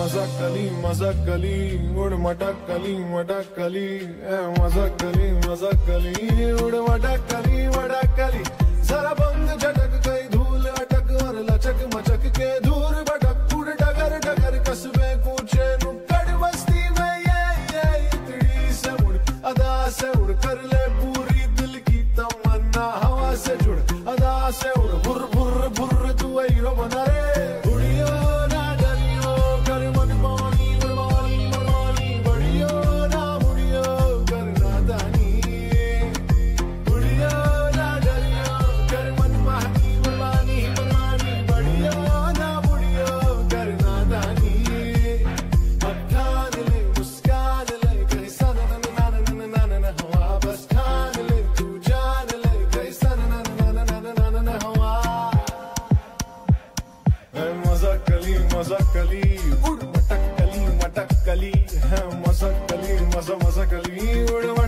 मजाकली उड़ मटकली मटकली मजाकली उड़ मटकली जरा बंद झटक गई धूल अटक और लचक मचक के दूर भटक उड़ डगर डगर कस्बे कूचे नुक्कड़ बस्ती में ये इतनी से उड़ अदा से उड़ कर ले पूरी दिल की तमन्ना हवा से जुड़ अदा से उड़ भुर भुर भुर तू हीरो बना रे उड़ियो ना डरियो कर मन मानी मनमानी मनमानी बढ़ियो ना मुड़ियो कर नादानी उड़ियो ना डरियो कर मन मानी मनमानी मनमानी बढ़ियो ना मुड़ियो कर नादानी अब ठान ले मुस्कान ले कैसा ना हवा बस ठान ले तू जान ले कैसा ना हवा मजाकली उड़ मटकली मटकली है मजाकली मजा मजाकली उड़